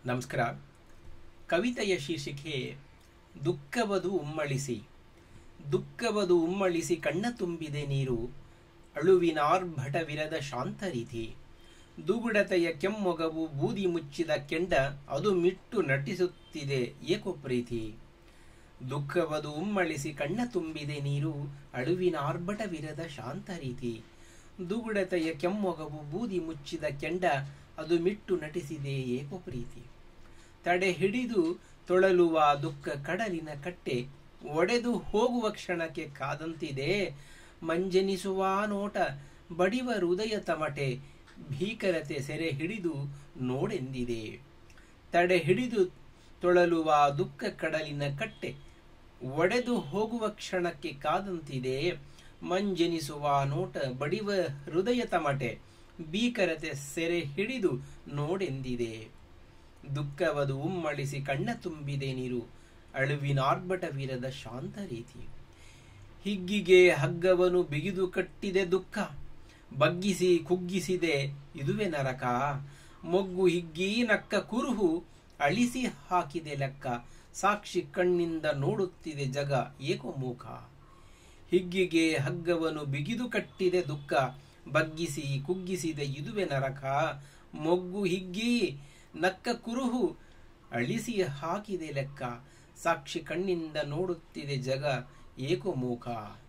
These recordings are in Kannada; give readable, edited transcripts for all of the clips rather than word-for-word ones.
ನಮಸ್ಕಾರ. ಕವಿತೆಯ ಶೀರ್ಷಿಕೆ ದುಃಖವದು ಉಮ್ಮಳಿಸಿ. ದುಃಖವದು ಉಮ್ಮಳಿಸಿ ಕಣ್ಣ ತುಂಬಿದೆ ನೀರು, ಅಳುವಿನಾರ್ಭಟವಿರದ ಶಾಂತ ರೀತಿ. ದುಗುಡತೆಯ ಕೆಮ್ಮೊಗವು ಬೂದಿ ಮುಚ್ಚಿದ ಕೆಂಡ, ಅದು ಮಿಟ್ಟು ನಟಿಸುತ್ತಿದೆ ಏಕೋ ಪ್ರೀತಿ. ದುಃಖವದು ಉಮ್ಮಳಿಸಿ ಕಣ್ಣ ತುಂಬಿದೆ ನೀರು, ಅಳುವಿನಾರ್ಭಟವಿರದ ಶಾಂತ ರೀತಿ. ದುಗುಡತೆಯ ಕೆಮ್ಮೊಗವು ಬೂದಿ ಮುಚ್ಚಿದ ಕೆಂಡ, ಅದು ಮಿಟ್ಟು ನಟಿಸಿದೆ ಏಕೋ ಪ್ರೀತಿ. ತಡೆ ಹಿಡಿದು ತೊಳಲುವ ದುಃಖ ಕಡಲಿನ ಕಟ್ಟೆ, ಒಡೆದು ಹೋಗುವ ಕ್ಷಣಕ್ಕೆ ಕಾದಂತಿದೆ. ಮಂಜನಿಸುವ ನೋಟ ಬಡಿವ ಹೃದಯ ತಮಟೆ, ಭೀಕರತೆ ಸೆರೆ ಹಿಡಿದು ನೋಡೆಂದಿದೆ. ತಡೆ ಹಿಡಿದು ತೊಳಲುವ ದುಃಖ ಕಡಲಿನ ಕಟ್ಟೆ, ಒಡೆದು ಹೋಗುವ ಕ್ಷಣಕ್ಕೆ ಕಾದಂತಿದೆ. ಮಂಜನಿಸುವ ನೋಟ ಬಡಿವ ಹೃದಯ ತಮಟೆ, ಭೀಕರತೆ ಸೆರೆ ಹಿಡಿದು ನೋಡೆಂದಿದೆ. ದುಃಖವದು ಉಮ್ಮಳಿಸಿ ಕಣ್ಣ ತುಂಬಿದೆ ನೀರು, ಅಳುವಿನಾರ್ಭಟವಿರದ ಶಾಂತ ರೀತಿ. ಹಿಗ್ಗಿಗೆ ಹಗ್ಗವನು ಬಿಗಿದು ಕಟ್ಟಿದೆ ದುಃಖ, ಬಗ್ಗಿಸಿ ಕುಗ್ಗಿಸಿದೆ ಇದುವೆ ನರಕ. ಮೊಗ್ಗು ಹಿಗ್ಗಿ ನಕ್ಕ ಕುರುಹು, ಅಳಿಸಿ ಹಾಕಿದೆ ಲೆಕ್ಕ. ಸಾಕ್ಷಿ ಕಣ್ಣಿಂದ ನೋಡುತ್ತಿದೆ ಜಗ ಏಕೋ ಮೂಕ. ಹಿಗ್ಗಿಗೆ ಹಗ್ಗವನು ಬಿಗಿದು ಕಟ್ಟಿದೆ ದುಃಖ, ಬಗ್ಗಿಸಿ ಕುಗ್ಗಿಸಿದೆ ಇದುವೆ ನರಕ. ಮೊಗ್ಗು ಹಿಗ್ಗಿ ನಕ್ಕ ಕುರುಹು, ಅಳಿಸಿ ಹಾಕಿದೆ ಲೆಕ್ಕ. ಸಾಕ್ಷಿ ಕಣ್ಣಿಂದ ನೋಡುತ್ತಿದೆ ಜಗ ಏಕೋ ಮೂಕ.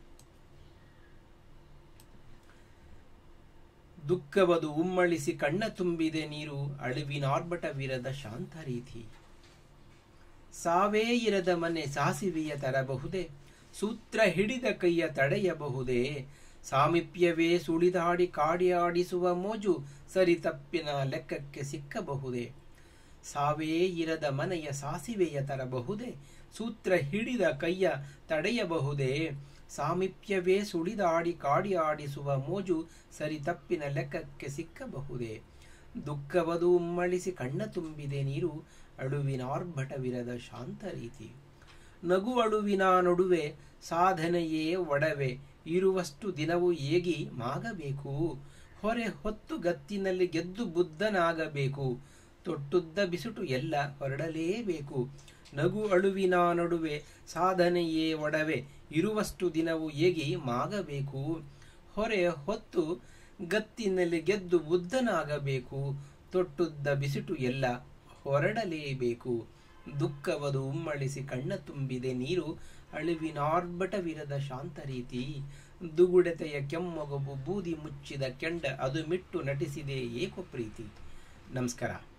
ದುಃಖವದು ಉಮ್ಮಳಿಸಿ ಕಣ್ಣ ತುಂಬಿದೆ ನೀರು, ಅಳುವಿನಾರ್ಭಟವಿರದ ಶಾಂತ ರೀತಿ. ಸಾವೇ ಇರದ ಮನೆ ಸಾಸಿವೆಯ ತರಬಹುದೇ, ಸೂತ್ರ ಹಿಡಿದ ಕೈಯ ತಡೆಯಬಹುದೇ. ಸಾಮೀಪ್ಯವೇ ಸುಳಿದಾಡಿ ಕಾಡಿಯಾಡಿಸುವ ಮೋಜು, ಸರಿ ತಪ್ಪಿನ ಲೆಕ್ಕಕ್ಕೆ ಸಿಕ್ಕಬಹುದೇ. ಸಾವೇ ಇರದ ಮನೆಯ ಸಾಸಿವೆಯ ತರಬಹುದೇ, ಸೂತ್ರ ಹಿಡಿದ ಕೈಯ ತಡೆಯಬಹುದೇ. ಸಾಮೀಪ್ಯವೇ ಸುಳಿದಾಡಿ ಕಾಡಿಯಾಡಿಸುವ ಮೋಜು, ಸರಿ ತಪ್ಪಿನ ಲೆಕ್ಕಕ್ಕೆ ಸಿಕ್ಕಬಹುದೇ. ದುಃಖವದು ಉಮ್ಮಳಿಸಿ ಕಣ್ಣ ತುಂಬಿದೆ ನೀರು, ಅಳುವಿನಾರ್ಭಟವಿರದ ಶಾಂತ ರೀತಿ. ನಗು ಅಳುವಿನ ನಡುವೆ ಸಾಧನೆಯೇ ಒಡವೆ, ಇರುವಷ್ಟು ದಿನವೂ ಏಗಿ ಮಾಗಬೇಕು. ಹೊರೆ ಹೊತ್ತು ಗತ್ತಿನಲ್ಲಿ ಗೆದ್ದು ಬುದ್ಧನಾಗಬೇಕು, ತೊಟ್ಟುದ್ದ ಬಿಸುಟು ಎಲ್ಲ ಹೊರಡಲೇಬೇಕು. ನಗು ಅಳುವಿನ ನಡುವೆ ಸಾಧನೆಯೇ ಒಡವೆ, ಇರುವಷ್ಟು ದಿನವೂ ಏಗಿ ಮಾಗಬೇಕು. ಹೊರೆ ಹೊತ್ತು ಗತ್ತಿನಲ್ಲಿ ಗೆದ್ದು ಬುದ್ಧನಾಗಬೇಕು, ತೊಟ್ಟುದ್ದ ಬಿಸುಟು ಎಲ್ಲ ಹೊರಡಲೇಬೇಕು. ದುಃಖವದು ಉಮ್ಮಳಿಸಿ ಕಣ್ಣ ತುಂಬಿದೆ ನೀರು, ಅಳುವಿನಾರ್ಭಟವಿರದ ಶಾಂತ ರೀತಿ. ದುಗುಡತೆಯ ಕೆಮ್ಮೊಗವು ಬೂದಿ ಮುಚ್ಚಿದ ಕೆಂಡ, ಅದು ಮಿಟ್ಟು ನಟಿಸಿದೆ ಏಕೋ ಪ್ರೀತಿ. ನಮಸ್ಕಾರ.